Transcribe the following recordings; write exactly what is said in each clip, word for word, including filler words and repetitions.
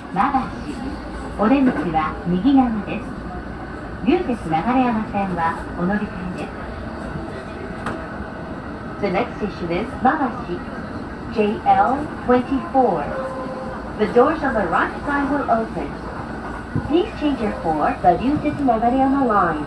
馬橋。お出口は右側です。流鉄流山線はお乗り換えです。The next station is Mabashi, J L twenty-four. The doors on the right side will open. Please change your for the Ryutetsu Nagareyama line.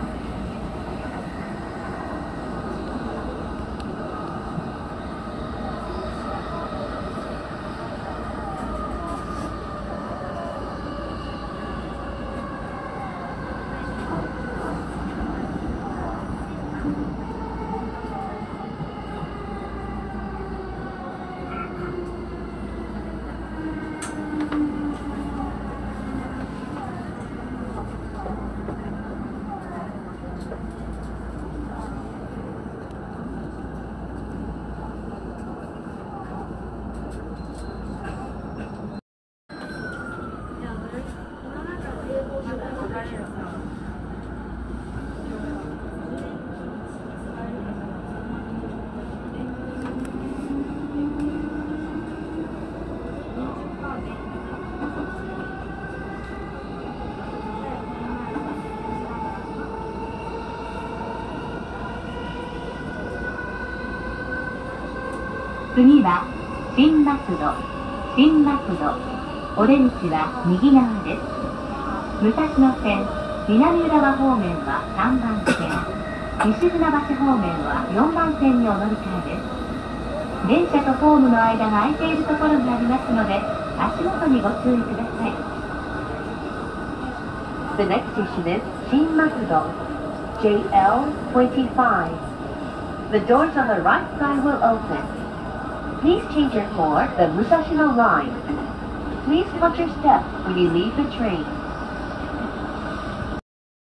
次は新松戸、新松戸。お出口は右側です。武蔵野線、南浦和方面はさんばん線、西船橋方面はよんばん線にお乗り換えです。電車とホームの間が空いているところがありますので、足元にご注意ください。The next station is 新松戸、J L twenty-five. The doors on the right side will open. Please change your for the Musashino line. Please watch your step when you leave the train.